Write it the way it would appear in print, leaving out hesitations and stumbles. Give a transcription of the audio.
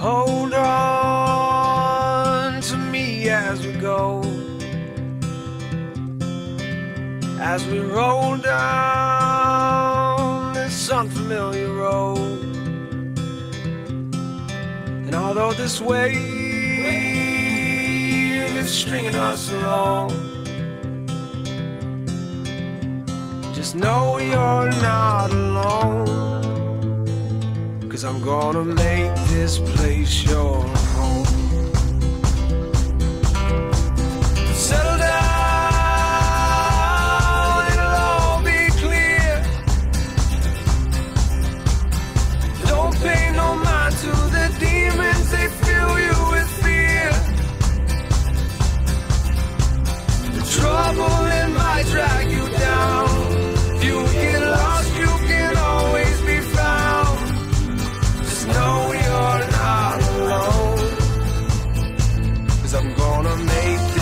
Hold on to me as we go, as we roll down this unfamiliar road. And although this wave is stringing us along, just know you're not alone, 'cause I'm gonna make this place your home. Settle down, it'll all be clear. Don't pay no mind to the demons, they fill you with fear. The trouble, it might drag you down. If you get lost, you can always be found. Just know you're not alone, 'cause I'm gonna make this